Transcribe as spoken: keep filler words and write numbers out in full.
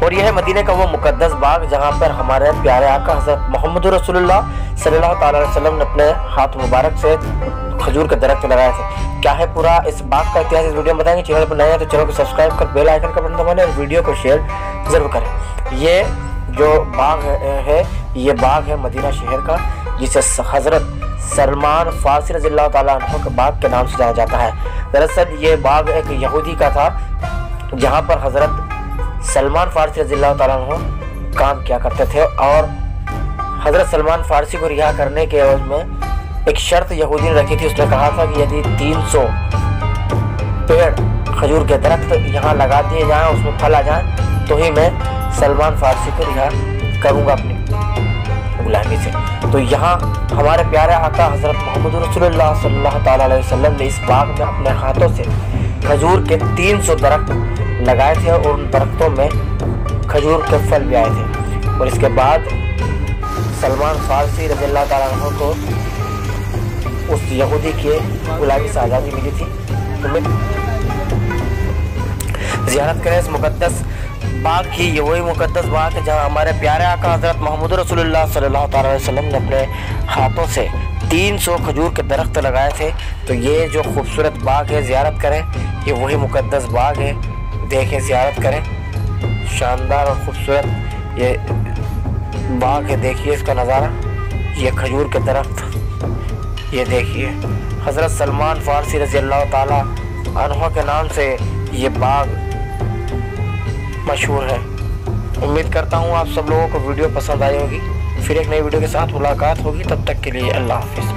और यह है मदीने का वो मुकद्दस बाग जहाँ पर हमारे प्यारे आका हज़रत मोहम्मद रसूलुल्लाह सल्लल्लाहु अलैहि वसल्लम ने अपने हाथ मुबारक से खजूर के दरख्त लगाए थे। क्या है पूरा इस बाग का इतिहास इस वीडियो में बताएंगे। चैनल पर नए हैं तो चैनल को सब्सक्राइब कर बेल आइकन का बटन दबाएं और वीडियो को शेयर जरूर करें। ये जो बाग है ये बाग है मदीना शहर का, जिसे हज़रत सलमान फारसी रज़ियल्लाहु ताला अन्हु के बाग के नाम से जाना जाता है। दरअसल ये बाग एक यहूदी का था जहाँ पर हज़रत सलमान फारसी रज़ियल्लाहु ताला अन्हु काम किया करते थे और हज़रत सलमान फारसी को रिहा करने के एवज में एक शर्त यहूदी ने रखी थी। उसने कहा था कि यदि तीन सौ पेड़ खजूर के दरख्त यहाँ लगा दिए जाएं, उसमें फल आ जाए तो ही मैं सलमान फारसी को रिहा करूँगा अपनी गुलामी से। तो यहाँ हमारे प्यारे आका हज़रत मोहम्मद रसूलुल्लाह सल्लल्लाहु ताला अलैहि वसल्लम ने इस बाग में अपने हाथों से खजूर के तीन सौ दरख्त लगाए थे और उन दरख्तों में खजूर के फल भी आए थे। और इसके बाद सलमान फारसी रज़ियल्लाहु ताला अन्हु को उस यहूदी के गुलामी से आज़ादी मिली थी। तो ज़ियारत करें इस मुकद्दस बाग की। ये वही मुकद्दस बाग है जहाँ हमारे प्यारे आका हज़रत मोहम्मद रसूलुल्लाह सल्लल्लाहु अलैहि वसल्लम ने अपने हाथों से तीन सौ खजूर के दरख्त लगाए थे। तो ये जो खूबसूरत बाग है ज़ियारत करें, ये वही मुकद्दस बाग है। देखें, ज़ियारत करें, शानदार और ख़ूबसूरत ये बाग है। देखिए इसका नज़ारा, ये खजूर के दरख्त, ये देखिए हज़रत सलमान फारसी रज़ियल्लाहु ताला अन्हु के नाम से ये बाग मशहूर है। उम्मीद करता हूँ आप सब लोगों को वीडियो पसंद आई होगी। फिर एक नई वीडियो के साथ मुलाकात होगी, तब तक के लिए अल्लाह हाफ़िज़।